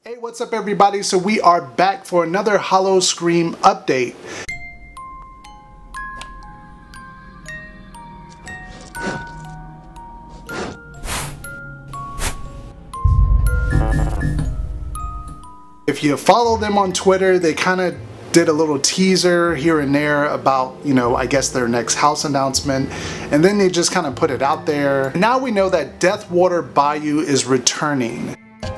Hey, what's up everybody? So we are back for another Howl-O-Scream update. If you follow them on Twitter, they kind of did a little teaser here and there about, I guess their next house announcement, and then they just kind of put it out there. Now we know that Deathwater Bayou is returning.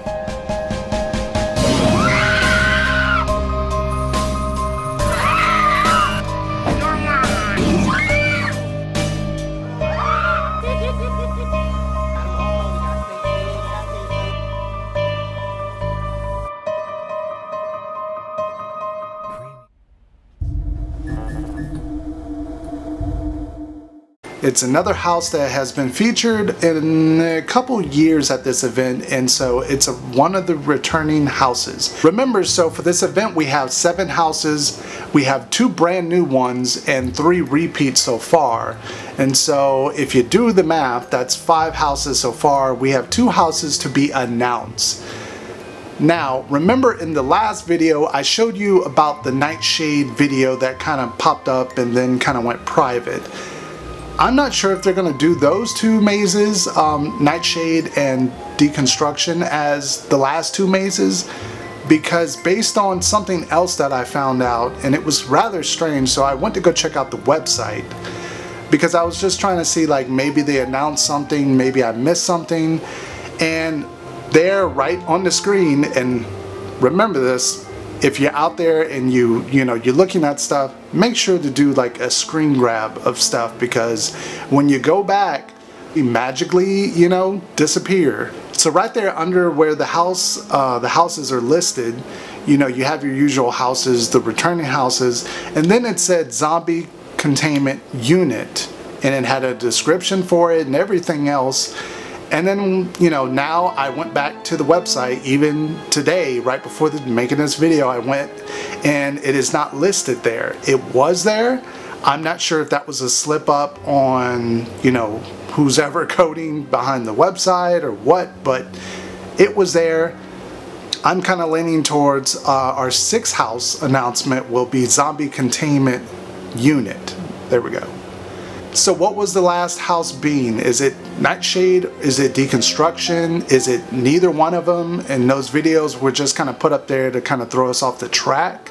It's another house that has been featured in a couple years at this event, and so it's one of the returning houses. Remember, so for this event we have 7 houses, we have 2 brand new ones and 3 repeats so far. And so if you do the math, that's 5 houses so far. We have 2 houses to be announced. Now, remember in the last video I showed you about the Nightshade video that kind of popped up and then kind of went private. I'm not sure if they're going to do those 2 mazes, Nightshade and Deconstruction, as the last 2 mazes, because based on something else that I found out, and it was rather strange, so I went to go check out the website because I was just trying to see, like, maybe they announced something, maybe I missed something, and there right on the screen, and remember this, if you're out there and you're looking at stuff, make sure to do like a screen grab of stuff, because when you go back, you magically, disappear. So right there under where the houses are listed, you have your usual houses, the returning houses, and then it said Zombie Containment Unit, and it had a description for it and everything else. And then, now I went back to the website, even today, right before making this video, I went, and it is not listed there. It was there. I'm not sure if that was a slip up on, who's ever coding behind the website or what, but it was there. I'm kind of leaning towards our 6th house announcement will be Zombie Containment Unit. There we go. So what was the last house being? Is it Nightshade? Is it Deconstruction? Is it neither one of them? And those videos were just kind of put up there to kind of throw us off the track.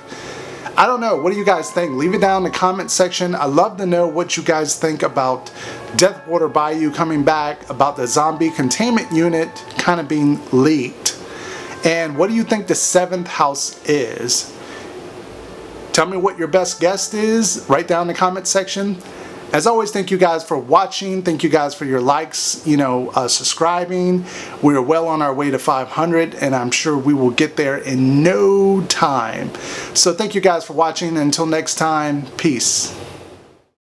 I don't know. What do you guys think? Leave it down in the comment section. I'd love to know what you guys think about Deathwater Bayou coming back, about the Zombie Containment Unit kind of being leaked. And what do you think the 7th house is? Tell me what your best guess is. Write down in the comment section. As always, thank you guys for watching. Thank you guys for your likes, subscribing. We're well on our way to 500, and I'm sure we will get there in no time. So thank you guys for watching. Until next time, peace.